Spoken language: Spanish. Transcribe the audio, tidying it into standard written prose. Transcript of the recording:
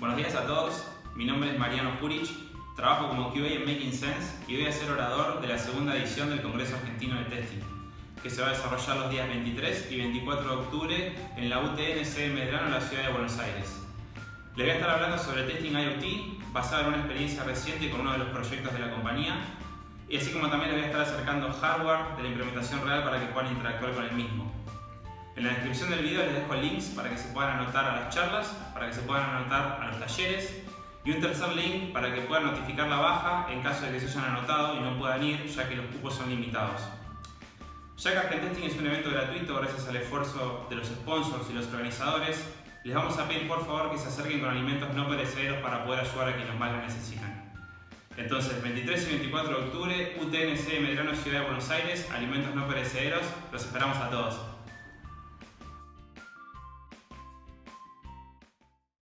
Buenos días a todos, mi nombre es Mariano Jurich, trabajo como QA en Making Sense y voy a ser orador de la segunda edición del Congreso Argentino de Testing, que se va a desarrollar los días 23 y 24 de octubre en la UTN sede Mariano en la ciudad de Buenos Aires. Les voy a estar hablando sobre Testing IoT, basado en una experiencia reciente con uno de los proyectos de la compañía, y así como también les voy a estar acercando hardware de la implementación real para que puedan interactuar con el mismo. En la descripción del video les dejo links para que se puedan anotar a las charlas, para que se puedan anotar a los talleres y un tercer link para que puedan notificar la baja en caso de que se hayan anotado y no puedan ir, ya que los cupos son limitados. Ya que Argentesting es un evento gratuito gracias al esfuerzo de los sponsors y los organizadores, les vamos a pedir por favor que se acerquen con alimentos no perecederos para poder ayudar a quienes más lo necesitan. Entonces, 23 y 24 de octubre, UTN sede Mariano, ciudad de Buenos Aires, alimentos no perecederos, los esperamos a todos.